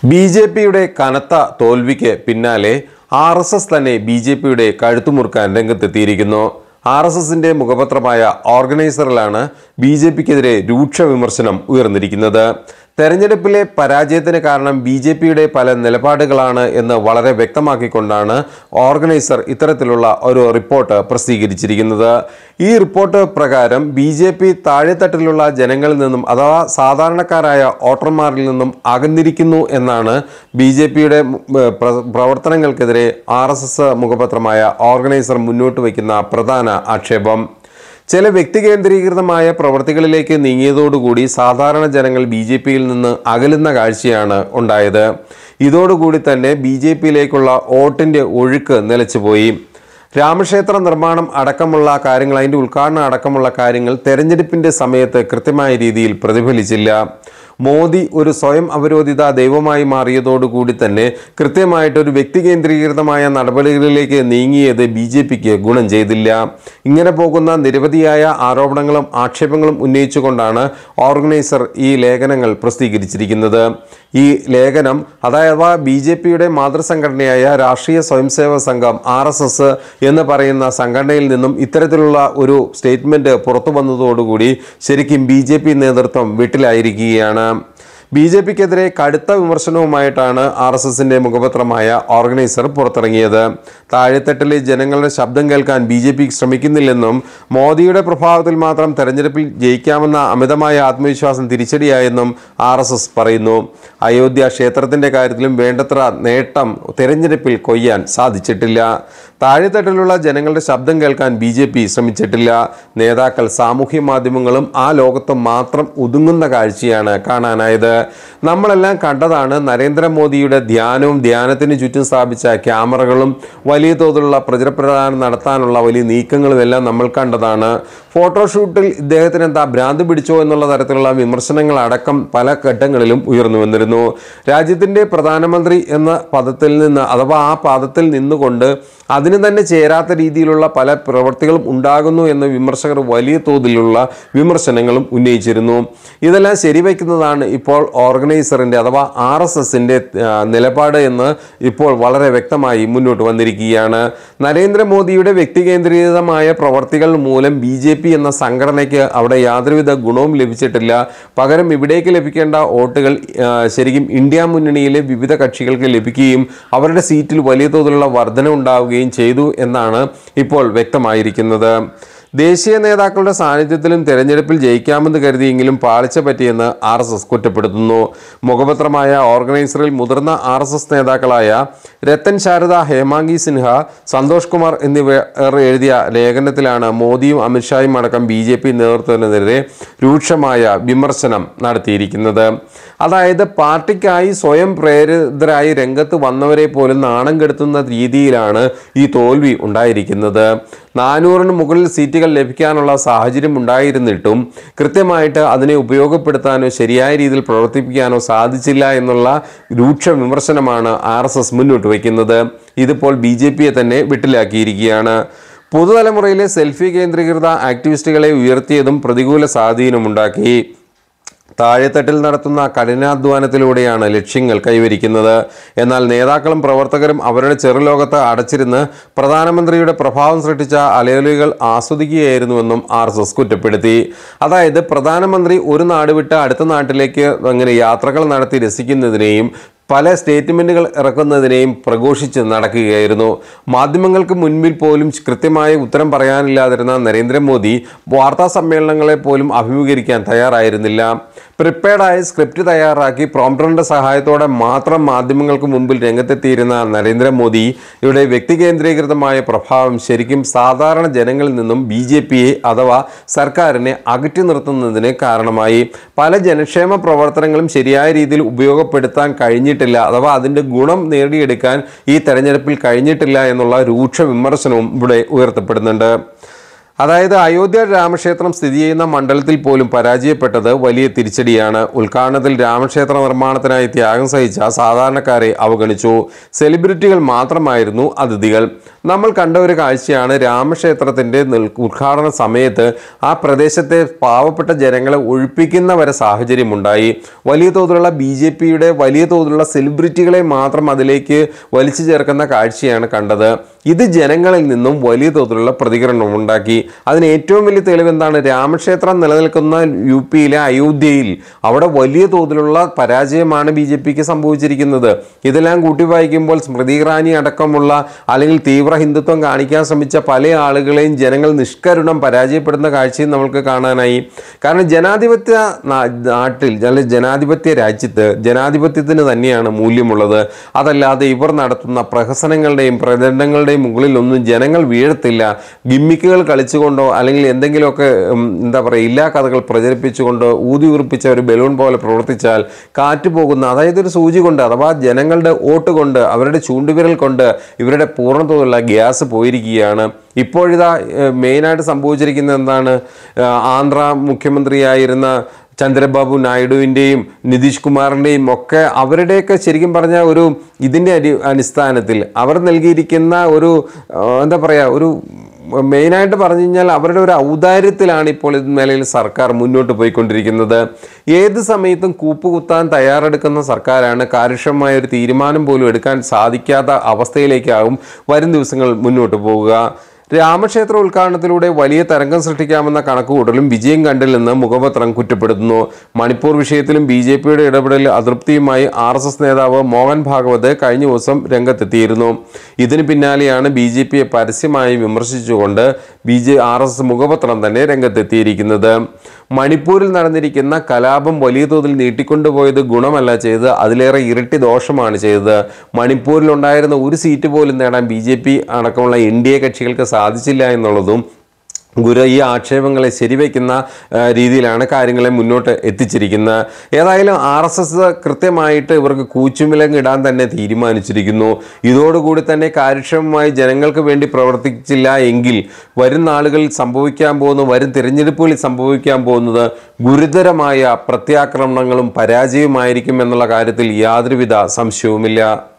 ബിജെപിയുടെ കനത്ത തോൽവിക്ക് പിന്നാലെ ആർഎസ്എസ് തന്നെ ബിജെപിയുടെ കഴുത്തുമുറുക്കാൻ രംഗത്തെത്തിയിരിക്കുന്നു. ആർഎസ്എസിന്റെ മുഖപത്രമായ ഓർഗനൈസറിലാണ് ബിജെപിക്കെതിരെ രൂക്ഷ വിമർശനം ഉയർന്നിരിക്കുന്നത്. തെരഞ്ഞെടുപ്പിലെ പരാജയത്തിന് കാരണം ബിജെപിയുടെ പല നിലപാടുകളാണ് എന്ന് വളരെ വ്യക്തമാക്കിക്കൊണ്ടാണ് ഓർഗനൈസർ ഇത്തരത്തിലുള്ള ഒരു റിപ്പോർട്ട് പ്രസിദ്ധീകരിച്ചിരിക്കുന്നത്. ഈ റിപ്പോർട്ട് പ്രകാരം ബിജെപി താഴെത്തട്ടിലുള്ള ജനങ്ങളിൽ നിന്നും അഥവാ സാധാരണക്കാരായ വോട്ടർമാരിൽ നിന്നും അകന്നിരിക്കുന്നു എന്നാണ് ബിജെപിയുടെ പ്രവർത്തനങ്ങൾക്കെതിരെ ആർഎസ്എസ് മുഖപത്രമായ ഓർഗനൈസർ മുന്നോട്ട് വയ്ക്കുന്ന പ്രധാന ആക്ഷേപം. ചില വ്യക്തികേന്ദ്രീകൃതമായ പ്രവൃത്തികളിലേക്ക് നീങ്ങിയതോടുകൂടി സാധാരണ ജനങ്ങൾ ബിജെപിയിൽ നിന്ന് അകലുന്ന കാഴ്ചയാണ് ഉണ്ടായത്. ഇതോടുകൂടി തന്നെ ബിജെപിയിലേക്കുള്ള വോട്ടിൻ്റെ ഒഴുക്ക് നിലച്ചുപോയി. രാമക്ഷേത്ര നിർമ്മാണം അടക്കമുള്ള കാര്യങ്ങൾ, അതിൻ്റെ ഉദ്ഘാടനം അടക്കമുള്ള കാര്യങ്ങൾ തെരഞ്ഞെടുപ്പിൻ്റെ സമയത്ത് കൃത്യമായ രീതിയിൽ പ്രതിഫലിച്ചില്ല. മോദി ഒരു സ്വയം അവരോധിത ദൈവമായി മാറിയതോടുകൂടി തന്നെ കൃത്യമായിട്ടൊരു വ്യക്തി കേന്ദ്രീകൃതമായ നടപടികളിലേക്ക് നീങ്ങിയത് ബിജെപിക്ക് ഗുണം ചെയ്തില്ല. ഇങ്ങനെ പോകുന്ന നിരവധിയായ ആരോപണങ്ങളും ആക്ഷേപങ്ങളും ഉന്നയിച്ചുകൊണ്ടാണ് ഓർഗനൈസർ ഈ ലേഖനങ്ങൾ പ്രസിദ്ധീകരിച്ചിരിക്കുന്നത്. ഈ ലേഖനം അതായത് ബിജെപിയുടെ മാതൃസംഘടനയായ രാഷ്ട്രീയ സ്വയംസേവക സംഘം RSS എന്ന് പറയുന്ന സംഘടനയിൽ നിന്നും ഇത്തരത്തിലുള്ള ഒരു സ്റ്റേറ്റ്മെന്റ് പുറത്തു വന്നതോടുകൂടി ശരിക്കും ബിജെപി നേതൃത്വം വീട്ടിലായിരിക്കുകയാണ്. ബിജെപിക്കെതിരെ കടുത്ത വിമർശനവുമായിട്ടാണ് RSSന്റെ മുഖപത്രമായ ഓർഗനൈസർ പുറത്തിറങ്ങിയത്. താഴെത്തട്ടിലെ ജനങ്ങളുടെ ശബ്ദം കേൾക്കാൻ ബിജെപി ശ്രമിക്കുന്നില്ലെന്നും മോദിയുടെ പ്രഭാവത്തിൽ മാത്രം തെരഞ്ഞെടുപ്പിൽ ജയിക്കാമെന്ന അമിതമായ ആത്മവിശ്വാസം തിരിച്ചടിയായെന്നും RSS പറയുന്നു. അയോധ്യ ക്ഷേത്രത്തിന്റെ കാര്യത്തിലും വേണ്ടത്ര നേട്ടം തെരഞ്ഞെടുപ്പിൽ കൊയ്യാൻ സാധിച്ചിട്ടില്ല. താഴെത്തട്ടിലുള്ള ജനങ്ങളുടെ ശബ്ദം കേൾക്കാൻ ബിജെപി ശ്രമിച്ചിട്ടില്ല. നേതാക്കൾ സാമൂഹ്യ മാധ്യമങ്ങളും ആ ലോകത്തും മാത്രം ഒതുങ്ങുന്ന കാഴ്ചയാണ് കാണാനായത്. നമ്മളെല്ലാം കണ്ടതാണ് നരേന്ദ്രമോദിയുടെ ധ്യാനവും ധ്യാനത്തിന് ചുറ്റും സ്ഥാപിച്ച ക്യാമറകളും വലിയ തോതിലുള്ള പ്രചരപ്രചാരണം നടത്താനുള്ള വലിയ നീക്കങ്ങളും എല്ലാം നമ്മൾ കണ്ടതാണ്. ഫോട്ടോഷൂട്ടിൽ ഇദ്ദേഹത്തിന് എന്താ ഭ്രാന്ത് പിടിച്ചോ എന്നുള്ള തരത്തിലുള്ള വിമർശനങ്ങൾ അടക്കം പല ഘട്ടങ്ങളിലും ഉയർന്നു വന്നിരുന്നു. രാജ്യത്തിൻ്റെ പ്രധാനമന്ത്രി എന്ന പദത്തിൽ നിന്ന് അഥവാ ആ പദത്തിൽ നിന്നുകൊണ്ട് അതിന് തന്നെ ചേരാത്ത രീതിയിലുള്ള പല പ്രവൃത്തികളും ഉണ്ടാകുന്നു എന്ന് വിമർശകർ വലിയ തോതിലുള്ള വിമർശനങ്ങളും ഉന്നയിച്ചിരുന്നു. ഇതെല്ലാം ശരിവയ്ക്കുന്നതാണ് ഇപ്പോൾ ഓർഗനൈസറിൻ്റെ അഥവാ RSSന്റെ നിലപാട് എന്ന് ഇപ്പോൾ വളരെ വ്യക്തമായി മുന്നോട്ട് വന്നിരിക്കുകയാണ്. നരേന്ദ്രമോദിയുടെ വ്യക്തികേന്ദ്രീകൃതമായ പ്രവർത്തികൾ മൂലം BJP എന്ന സംഘടനയ്ക്ക് അവിടെ യാതൊരുവിധ ഗുണവും ലഭിച്ചിട്ടില്ല. പകരം ഇവിടേക്ക് ലഭിക്കേണ്ട വോട്ടുകൾ ശരിക്കും ഇന്ത്യ മുന്നണിയിലെ വിവിധ കക്ഷികൾക്ക് ലഭിക്കുകയും അവരുടെ സീറ്റിൽ വലിയ തോതിലുള്ള വർധന ഉണ്ടാവുകയും ചെയ്തു എന്നാണ് ഇപ്പോൾ വ്യക്തമായിരിക്കുന്നത്. ദേശീയ നേതാക്കളുടെ സാന്നിധ്യത്തിലും തെരഞ്ഞെടുപ്പിൽ ജയിക്കാമെന്ന് കരുതിയെങ്കിലും പാളിച്ച പറ്റിയെന്ന് RSS കുറ്റപ്പെടുത്തുന്നു. മുഖപത്രമായ ഓർഗനൈസറിൽ മുതിർന്ന RSS നേതാക്കളായ രത്തൻ ശാരദ, ഹേമാംഗി സിൻഹ, സന്തോഷ് കുമാർ എന്നിവർ എഴുതിയ ലേഖനത്തിലാണ് മോദിയും അമിത്ഷായും അടക്കം BJP നേതൃത്വത്തിനെതിരെ രൂക്ഷമായ വിമർശനം നടത്തിയിരിക്കുന്നത്. അതായത് പാർട്ടിക്കായി സ്വയം പ്രേരിതരായി രംഗത്ത് വന്നവരെ പോലും നാണം കെടുത്തുന്ന രീതിയിലാണ് ഈ തോൽവി ഉണ്ടായിരിക്കുന്നത്. 400-ന് മുകളിൽ സീറ്റുകൾ ലഭിക്കാനുള്ള സാഹചര്യം ഉണ്ടായിരുന്നിട്ടും കൃത്യമായിട്ട് അതിനെ ഉപയോഗപ്പെടുത്താനോ ശരിയായ രീതിയിൽ പ്രവർത്തിപ്പിക്കാനോ സാധിച്ചില്ല എന്നുള്ള രൂക്ഷ വിമർശനമാണ് RSS മുന്നോട്ട് വയ്ക്കുന്നത്. ഇതിപ്പോൾ BJPയെ തന്നെ വിട്ടിലാക്കിയിരിക്കുകയാണ്. പുതുതലമുറയിലെ സെൽഫി കേന്ദ്രീകൃത ആക്ടിവിസ്റ്റുകളെ ഉയർത്തിയതും പ്രതികൂല സ്വാധീനമുണ്ടാക്കി. താഴെത്തട്ടിൽ നടത്തുന്ന കഠിനാധ്വാനത്തിലൂടെയാണ് ലക്ഷ്യങ്ങൾ കൈവരിക്കുന്നത്. എന്നാൽ നേതാക്കളും പ്രവർത്തകരും അവരുടെ ചെറുലോകത്ത് അടച്ചിരുന്ന് പ്രധാനമന്ത്രിയുടെ പ്രഭാവം സൃഷ്ടിച്ച അലയൊലികൾ ആസ്വദിക്കുകയായിരുന്നുവെന്നും RSS കുറ്റപ്പെടുത്തി. അതായത് പ്രധാനമന്ത്രി ഒരു നാട് വിട്ട് അടുത്ത നാട്ടിലേക്ക് അങ്ങനെ യാത്രകൾ നടത്തി രസിക്കുന്നതിനെയും പല സ്റ്റേറ്റ്മെൻറ്റുകൾ ഇറക്കുന്നതിനെയും പ്രഘോഷിച്ച് നടക്കുകയായിരുന്നു. മാധ്യമങ്ങൾക്ക് മുൻപിൽ പോലും കൃത്യമായ ഉത്തരം പറയാനില്ലാതിരുന്ന നരേന്ദ്രമോദി വാർത്താ സമ്മേളനങ്ങളെ പോലും അഭിമുഖീകരിക്കാൻ തയ്യാറായിരുന്നില്ല. പ്രിപ്പയർഡായ സ്ക്രിപ്റ്റ് തയ്യാറാക്കി പ്രോംപ്റ്ററിൻ്റെ സഹായത്തോടെ മാത്രം മാധ്യമങ്ങൾക്ക് മുമ്പിൽ രംഗത്തെത്തിയിരുന്ന നരേന്ദ്രമോദി ഇവിടെ വ്യക്തികേന്ദ്രീകൃതമായ പ്രഭാവം ശരിക്കും സാധാരണ ജനങ്ങളിൽ നിന്നും BJPയെ അഥവാ സർക്കാരിനെ അകറ്റി നിർത്തുന്നതിന് കാരണമായി. പല ജനക്ഷേമ പ്രവർത്തനങ്ങളും ശരിയായ രീതിയിൽ ഉപയോഗപ്പെടുത്താൻ കഴിഞ്ഞിട്ടില്ല അഥവാ അതിൻ്റെ ഗുണം നേടിയെടുക്കാൻ ഈ തെരഞ്ഞെടുപ്പിൽ കഴിഞ്ഞിട്ടില്ല എന്നുള്ള രൂക്ഷ വിമർശനവും ഇവിടെ ഉയർത്തപ്പെടുന്നുണ്ട്. അതായത് അയോധ്യ രാമക്ഷേത്രം സ്ഥിതി ചെയ്യുന്ന മണ്ഡലത്തിൽ പോലും പരാജയപ്പെട്ടത് വലിയ തിരിച്ചടിയാണ്. ഉദ്ഘാടനത്തിൽ രാമക്ഷേത്ര നിർമ്മാണത്തിനായി ത്യാഗം സഹിച്ച സാധാരണക്കാരെ അവഗണിച്ചു. സെലിബ്രിറ്റികൾ മാത്രമായിരുന്നു അതിഥികൾ. നമ്മൾ കണ്ട ഒരു കാഴ്ചയാണ് രാമക്ഷേത്രത്തിൻ്റെ ഉദ്ഘാടന സമയത്ത് ആ പ്രദേശത്തെ പാവപ്പെട്ട ജനങ്ങളെ ഒഴിപ്പിക്കുന്ന വരെ സാഹചര്യമുണ്ടായി. വലിയ തോതിലുള്ള BJPയുടെ വലിയ തോതിലുള്ള സെലിബ്രിറ്റികളെ മാത്രം അതിലേക്ക് വലിച്ചു ചേർക്കുന്ന കാഴ്ചയാണ് കണ്ടത്. ഇത് ജനങ്ങളിൽ നിന്നും വലിയ തോതിലുള്ള പ്രതികരണം ഉണ്ടാക്കി. അതിന് ഏറ്റവും വലിയ തെളിവ് എന്താണ്? രാമക്ഷേത്രം നിലനിൽക്കുന്ന UPയിലെ അയോധ്യയിൽ അവിടെ വലിയ തോതിലുള്ള പരാജയമാണ് BJPക്ക് സംഭവിച്ചിരിക്കുന്നത്. ഇതെല്ലാം കൂട്ടി വായിക്കുമ്പോൾ സ്മൃതി ഇറാനി അടക്കമുള്ള അല്ലെങ്കിൽ തീവ്ര ഹിന്ദുത്വം കാണിക്കാൻ ശ്രമിച്ച പല ആളുകളെയും ജനങ്ങൾ നിഷ്കരുണം പരാജയപ്പെടുന്ന കാഴ്ചയും നമ്മൾക്ക് കാണാനായി. കാരണം ജനാധിപത്യ നാട്ടിൽ അല്ലെങ്കിൽ ജനാധിപത്യ രാജ്യത്ത് ജനാധിപത്യത്തിന് തന്നെയാണ് മൂല്യമുള്ളത്. അതല്ലാതെ ഇവർ നടത്തുന്ന പ്രഹസനങ്ങളുടെയും പ്രചരണങ്ങളുടെയും മുകളിലൊന്നും ജനങ്ങൾ വീഴത്തില്ല. ഗിമ്മിക്കുകൾ കളിച്ചുകൊണ്ടോ അല്ലെങ്കിൽ എന്തെങ്കിലുമൊക്കെ ഇല്ലാ കഥകൾ പ്രചരിപ്പിച്ചുകൊണ്ടോ ഊതി ഉറപ്പിച്ച ഒരു ബലൂൺ പോലെ പ്രവർത്തിച്ചാൽ കാറ്റ് പോകുന്ന, അതായത് ഒരു സൂചി കൊണ്ട് അഥവാ ജനങ്ങളുടെ വോട്ട് കൊണ്ട് അവരുടെ ചൂണ്ടുവിരൽ കൊണ്ട് ഇവരുടെ പൂർണ്ണതോതിലുള്ള ഗ്യാസ് പോയിരിക്കുകയാണ്. ഇപ്പോഴിതാ മെയിനായിട്ട് സംഭവിച്ചിരിക്കുന്നത് എന്താണ്? ആന്ധ്ര മുഖ്യമന്ത്രിയായിരുന്ന ചന്ദ്രബാബു നായിഡുവിൻ്റെയും നിതീഷ് കുമാറിൻ്റെയും ഒക്കെ അവരുടെയൊക്കെ ശരിക്കും പറഞ്ഞാൽ ഒരു ഇതിൻ്റെ അടിസ്ഥാനത്തിൽ അവർ നൽകിയിരിക്കുന്ന ഒരു ഒരു മെയിനായിട്ട് പറഞ്ഞു കഴിഞ്ഞാൽ അവരുടെ ഒരു ഔദാര്യത്തിലാണ് ഇപ്പോൾ നിലയിൽ സർക്കാർ മുന്നോട്ട് പോയിക്കൊണ്ടിരിക്കുന്നത്. ഏത് സമയത്തും കൂപ്പുകുത്താൻ തയ്യാറെടുക്കുന്ന സർക്കാരാണ്. കാര്യക്ഷമമായ ഒരു തീരുമാനം പോലും എടുക്കാൻ സാധിക്കാത്ത അവസ്ഥയിലേക്കാവും വരും ദിവസങ്ങൾ മുന്നോട്ട് പോവുക. രാമക്ഷേത്ര ഉദ്ഘാടനത്തിലൂടെ വലിയ തരംഗം സൃഷ്ടിക്കാമെന്ന കണക്കുകൂട്ടലും വിജയം കണ്ടില്ലെന്ന് മുഖപത്രം കുറ്റപ്പെടുത്തുന്നു. മണിപ്പൂർ വിഷയത്തിലും BJPയുടെ ഇടപെടൽ അതൃപ്തിയുമായി RSS നേതാവ് മോഹൻ ഭാഗവത് കഴിഞ്ഞ ദിവസം രംഗത്തെത്തിയിരുന്നു. ഇതിന് പിന്നാലെയാണ് BJPയെ പരസ്യമായി വിമർശിച്ചുകൊണ്ട് RSS മുഖപത്രം തന്നെ രംഗത്തെത്തിയിരിക്കുന്നത്. മണിപ്പൂരിൽ നടന്നിരിക്കുന്ന കലാപം വലിയ തോതിൽ നീട്ടിക്കൊണ്ടുപോയത് ഗുണമല്ല ചെയ്തത്, അതിലേറെ ഇരട്ടി ദോഷമാണ് ചെയ്തത്. മണിപ്പൂരിൽ ഉണ്ടായിരുന്ന ഒരു സീറ്റ് പോലും നേടാൻ BJP അടക്കമുള്ള NDA കക്ഷികൾക്ക് സാധിച്ചില്ല എന്നുള്ളതും ഈ ആക്ഷേപങ്ങളെ ശരിവയ്ക്കുന്ന രീതിയിലാണ് കാര്യങ്ങളെ മുന്നോട്ട് എത്തിച്ചിരിക്കുന്നത്. ഏതായാലും RSS കൃത്യമായിട്ട് ഇവർക്ക് കൂച്ചുവിലങ്ങ് ഇടാൻ തന്നെ തീരുമാനിച്ചിരിക്കുന്നു. ഇതോടുകൂടി തന്നെ കാര്യക്ഷമമായി ജനങ്ങൾക്ക് വേണ്ടി പ്രവർത്തിച്ചില്ല എങ്കിൽ വരും നാളുകളിൽ വരും തിരഞ്ഞെടുപ്പുകളിൽ സംഭവിക്കാൻ പോകുന്നത് ഗുരുതരമായ പ്രത്യാക്രമണങ്ങളും പരാജയവുമായിരിക്കും എന്നുള്ള കാര്യത്തിൽ യാതൊരുവിധ സംശയവുമില്ല.